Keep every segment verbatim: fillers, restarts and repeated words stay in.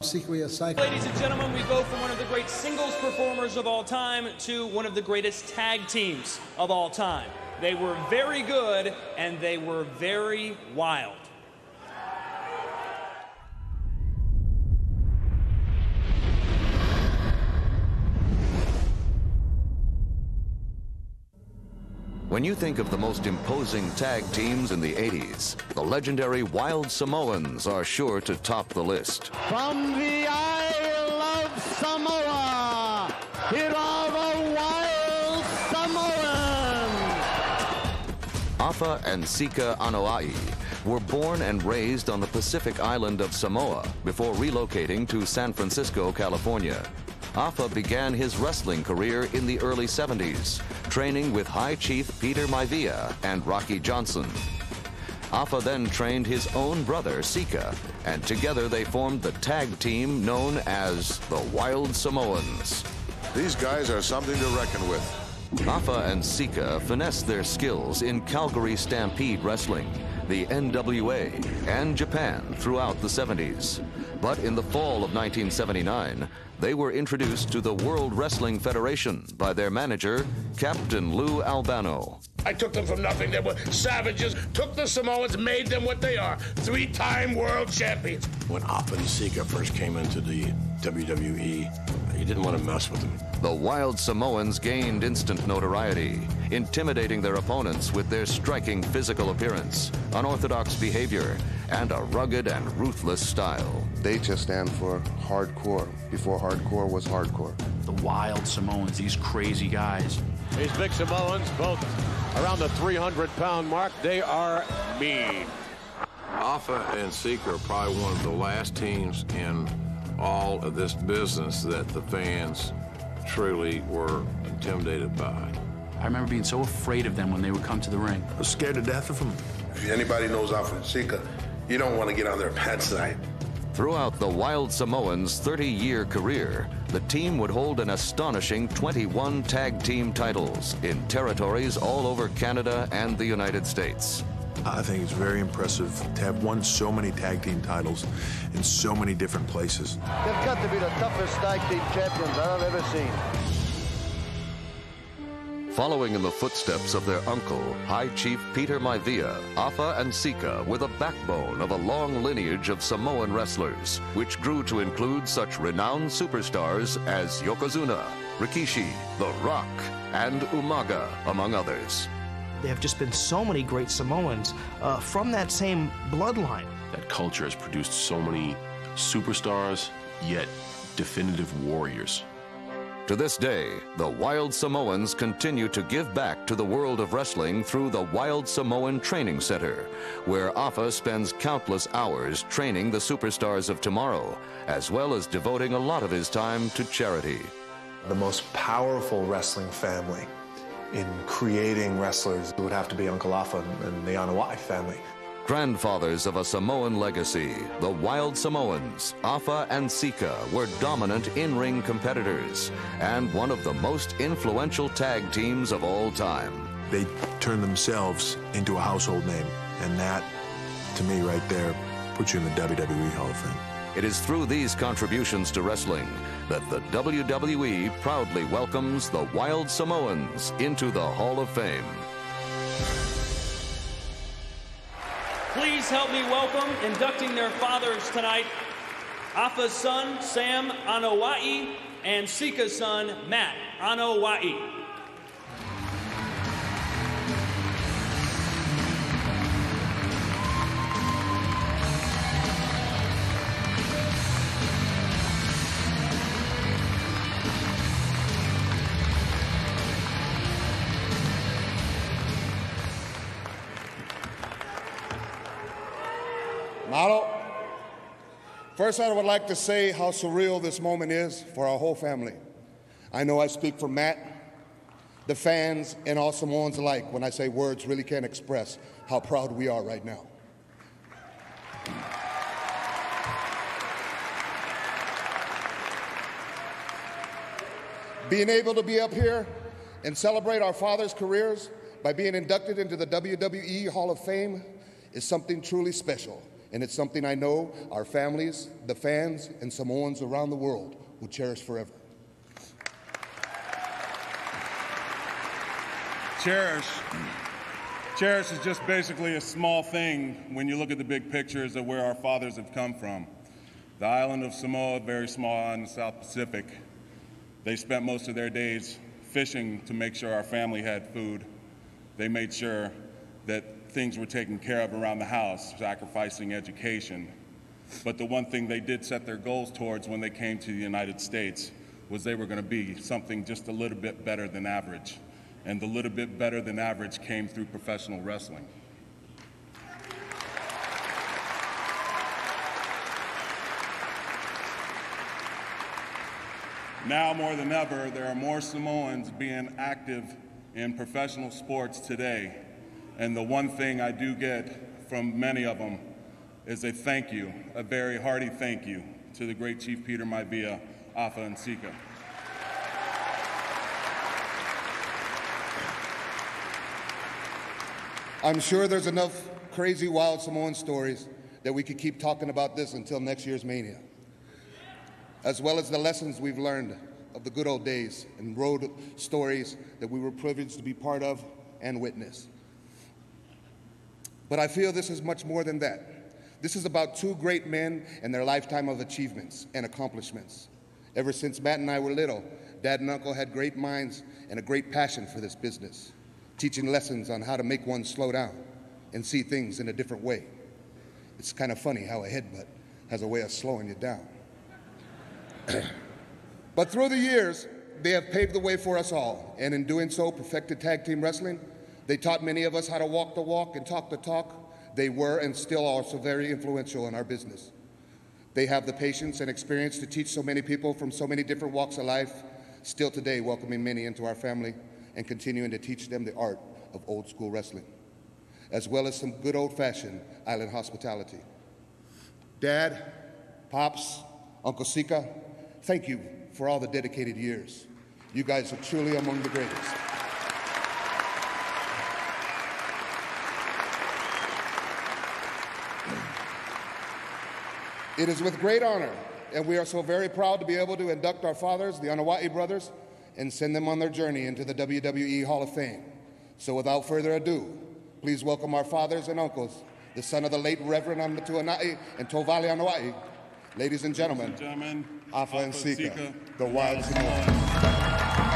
Ladies and gentlemen, we go from one of the great singles performers of all time to one of the greatest tag teams of all time. They were very good, and they were very wild. When you think of the most imposing tag teams in the eighties, the legendary Wild Samoans are sure to top the list. From the Isle of Samoa, here are the Wild Samoans! Afa and Sika Anoa'i were born and raised on the Pacific island of Samoa before relocating to San Francisco, California. Afa began his wrestling career in the early seventies, training with High Chief Peter Maivia and Rocky Johnson. Afa then trained his own brother, Sika, and together they formed the tag team known as the Wild Samoans. These guys are something to reckon with. Afa and Sika finessed their skills in Calgary Stampede Wrestling, the N W A, and Japan throughout the seventies. But in the fall of nineteen seventy-nine, they were introduced to the World Wrestling Federation by their manager, Captain Lou Albano. I took them from nothing. They were savages, took the Samoans, made them what they are, three-time world champions. When Afa and Sika first came into the W W E, you didn't want to mess with them. The Wild Samoans gained instant notoriety, intimidating their opponents with their striking physical appearance, unorthodox behavior, and a rugged and ruthless style. They just stand for hardcore, before hardcore was hardcore. The Wild Samoans, these crazy guys. These big Samoans, both around the three hundred pound mark, they are mean. Afa and Sika are probably one of the last teams in all of this business that the fans truly were intimidated by. I remember being so afraid of them when they would come to the ring. I was scared to death of them. If anybody knows Afa and Sika, you don't want to get on their bad side. Throughout the Wild Samoans' thirty-year career, the team would hold an astonishing twenty-one tag team titles in territories all over Canada and the United States. I think it's very impressive to have won so many tag team titles in so many different places. They've got to be the toughest tag team champions I've ever seen. Following in the footsteps of their uncle, High Chief Peter Maivia, Afa and Sika were the backbone of a long lineage of Samoan wrestlers, which grew to include such renowned superstars as Yokozuna, Rikishi, The Rock, and Umaga, among others. There have just been so many great Samoans uh, from that same bloodline. That culture has produced so many superstars, yet definitive warriors. To this day, the Wild Samoans continue to give back to the world of wrestling through the Wild Samoan Training Center, where Afa spends countless hours training the superstars of tomorrow, as well as devoting a lot of his time to charity. The most powerful wrestling family in creating wrestlers would have to be Uncle Afa and the Anoa'i family. Grandfathers of a Samoan legacy, the Wild Samoans, Afa and Sika, were dominant in-ring competitors and one of the most influential tag teams of all time. They turned themselves into a household name, and that, to me right there, puts you in the W W E Hall of Fame. It is through these contributions to wrestling that the W W E proudly welcomes the Wild Samoans into the Hall of Fame. Please help me welcome, inducting their fathers tonight, Afa's son, Sam Anoa'i, and Sika's son, Matt Anoa'i. Malo, first I would like to say how surreal this moment is for our whole family. I know I speak for Matt, the fans, and all Samoans alike when I say words really can't express how proud we are right now. Being able to be up here and celebrate our fathers' careers by being inducted into the W W E Hall of Fame is something truly special. And it's something I know our families, the fans, and Samoans around the world will cherish forever. Cherish. Cherish is just basically a small thing when you look at the big pictures of where our fathers have come from. The island of Samoa, very small island in the South Pacific. They spent most of their days fishing to make sure our family had food. They made sure that things were taken care of around the house, sacrificing education. But the one thing they did set their goals towards when they came to the United States was they were going to be something just a little bit better than average. And the little bit better than average came through professional wrestling. Now more than ever, there are more Samoans being active in professional sports today. And the one thing I do get from many of them is a thank you, a very hearty thank you to the great Chief Peter Maivia, Afa and Sika. I'm sure there's enough crazy, wild Samoan stories that we could keep talking about this until next year's Mania, as well as the lessons we've learned of the good old days and road stories that we were privileged to be part of and witness. But I feel this is much more than that. This is about two great men and their lifetime of achievements and accomplishments. Ever since Matt and I were little, Dad and Uncle had great minds and a great passion for this business, teaching lessons on how to make one slow down and see things in a different way. It's kind of funny how a headbutt has a way of slowing you down. But through the years, they have paved the way for us all, and in doing so, perfected tag team wrestling. They taught many of us how to walk the walk and talk the talk. They were and still are so very influential in our business. They have the patience and experience to teach so many people from so many different walks of life, still today welcoming many into our family and continuing to teach them the art of old school wrestling, as well as some good old-fashioned island hospitality. Dad, Pops, Uncle Sika, thank you for all the dedicated years. You guys are truly among the greatest. It is with great honor, and we are so very proud to be able to induct our fathers, the Anoa'i brothers, and send them on their journey into the W W E Hall of Fame. So without further ado, please welcome our fathers and uncles, the son of the late Reverend Anoa'i and Tovali Anoa'i. Ladies and gentlemen, Ladies and gentlemen Afa and Sika, Sika, the Wild Samoans.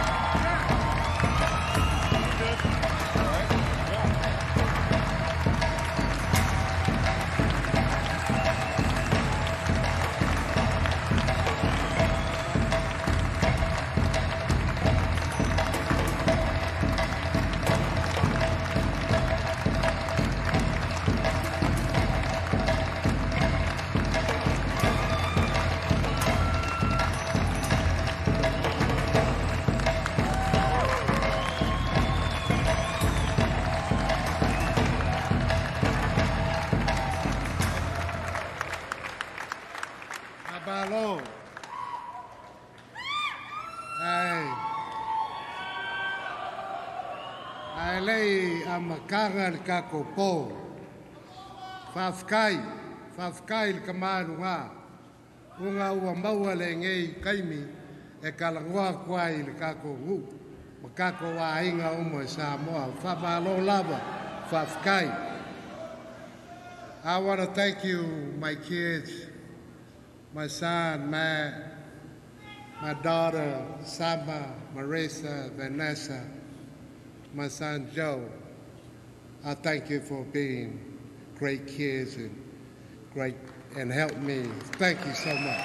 Abalo. Ai. Ai lei amakanga kakopo. Fafkai, fafkai kamanunga. Unga ua maua le ngei kaimi e kalangua kwai le kako hu. Makako wa inga umo Samoa. Fabalo lava, fafkai. I want to thank you, my kids, my son, Matt, my daughter, Saba, Marisa, Vanessa, my son, Joe. I thank you for being great kids and great and help me. Thank you so much.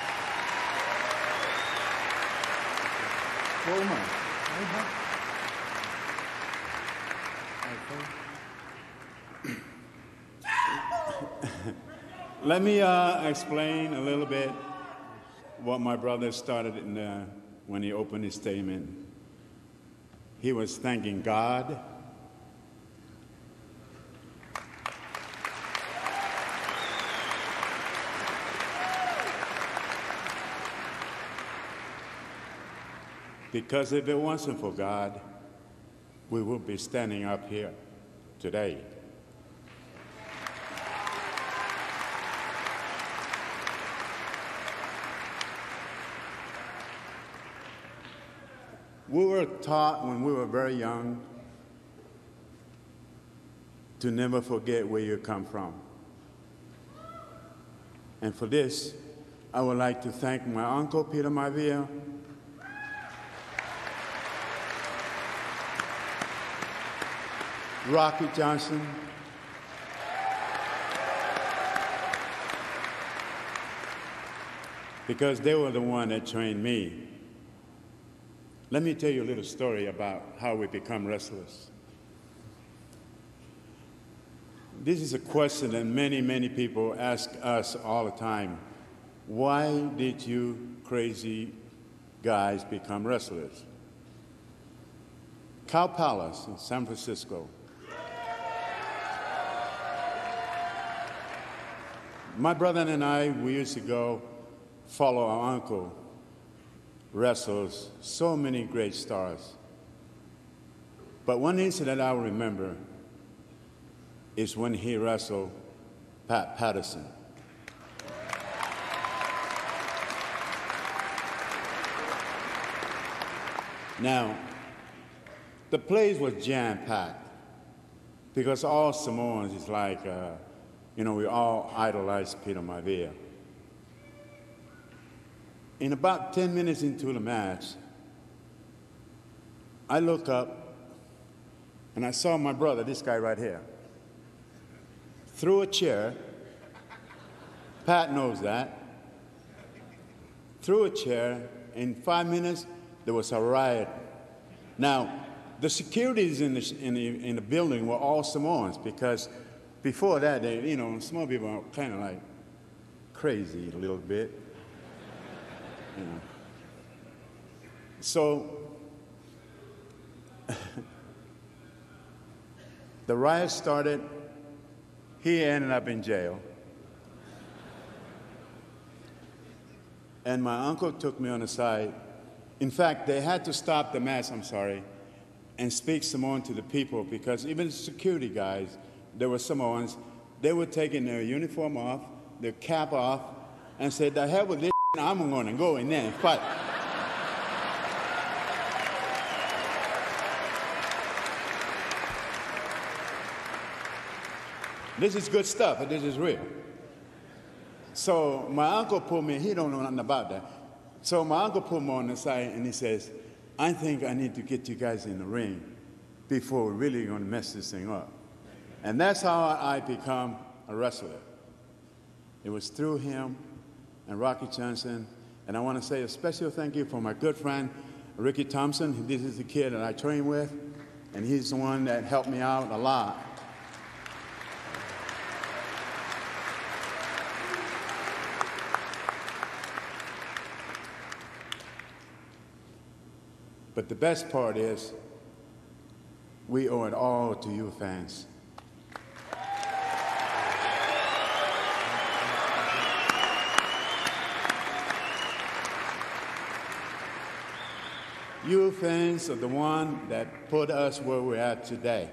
Let me uh, explain a little bit what my brother started in the, when he opened his statement. He was thanking God, because if it wasn't for God, we would be standing up here today. We were taught when we were very young to never forget where you come from. And for this, I would like to thank my uncle, Peter Maivia, Rocky Johnson, because they were the one that trained me. Let me tell you a little story about how we become wrestlers. This is a question that many, many people ask us all the time. Why did you crazy guys become wrestlers? Cow Palace in San Francisco. My brother and I, we used to go follow our uncle, wrestlers, so many great stars. But one incident I remember is when he wrestled Pat Patterson. Now, the place was jam-packed because all Samoans is like, uh, you know, we all idolize Peter Maivia. In about ten minutes into the match, I look up and I saw my brother, this guy right here, threw a chair. Pat knows that. Threw a chair. In five minutes, there was a riot. Now, the securities in the, in the, in the building were all Samoans because before that, they, you know, Samoan people are kind of like crazy a little bit. You know. So, the riot started. He ended up in jail. And my uncle took me on the side. In fact, they had to stop the match, I'm sorry, and speak Samoan to the people because even the security guys, there were Samoans, they were taking their uniform off, their cap off, and said, the hell with this, I'm going to go in there and fight. This is good stuff, and this is real. So my uncle pulled me, he don't know nothing about that. So my uncle pulled me on the side and he says, I think I need to get you guys in the ring before we're really going to mess this thing up. And that's how I become a wrestler. It was through him and Rocky Johnson. And I want to say a special thank you for my good friend, Ricky Thompson. This is the kid that I train with, and he's the one that helped me out a lot. But the best part is, we owe it all to you fans. You fans are the one that put us where we're at today.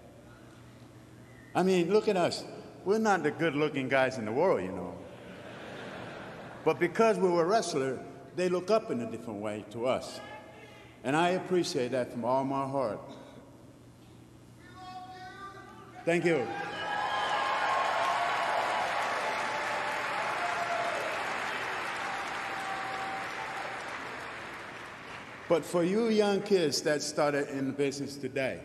I mean, look at us. We're not the good-looking guys in the world, you know. But because we were wrestlers, they look up in a different way to us. And I appreciate that from all my heart. Thank you. But for you young kids that started in the business today,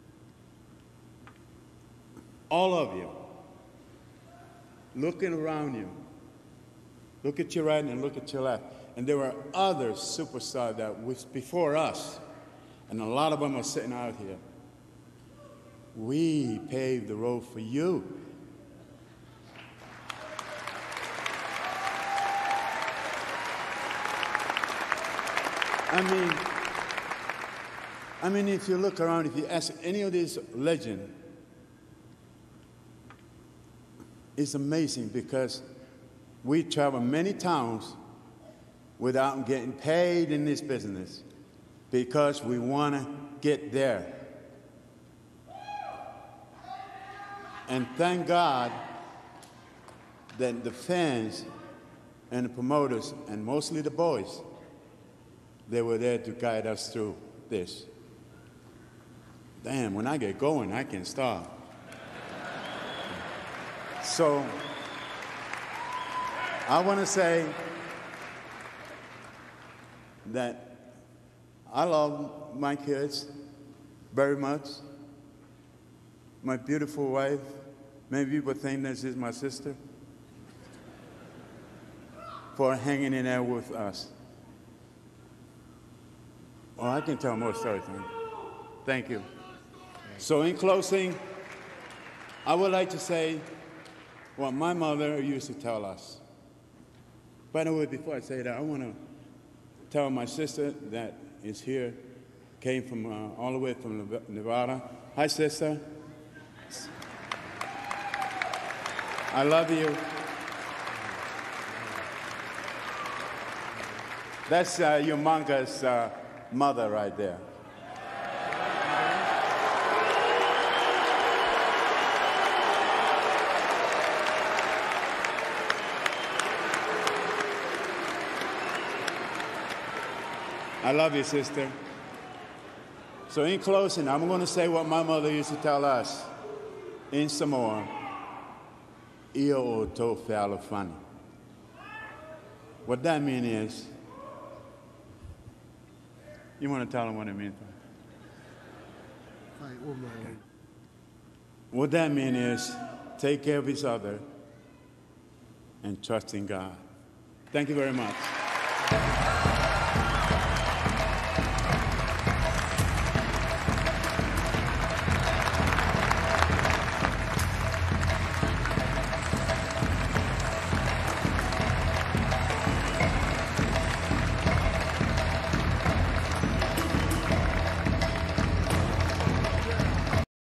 all of you, looking around you, look at your right and look at your left. And there were other superstars that was before us, and a lot of them are sitting out here. We paved the road for you. I mean, I mean, if you look around, if you ask any of these legends, it's amazing because we travel many towns without getting paid in this business because we want to get there. And thank God that the fans and the promoters, and mostly the boys, they were there to guide us through this. Damn, when I get going, I can stop. So, I want to say that I love my kids very much. My beautiful wife, maybe people think this is my sister, for hanging in there with us. Oh, I can tell more stories. Thank you. So in closing, I would like to say what my mother used to tell us. By the way, before I say that, I want to tell my sister that is here, came from uh, all the way from Nevada. Hi, sister. I love you. That's uh, your manga's uh, mother right there. I love you, sister. So in closing, I'm going to say what my mother used to tell us in Samoa. Ia o tō whealawhani. What that means is, you want to tell them what it means? What that means is, take care of each other and trust in God. Thank you very much.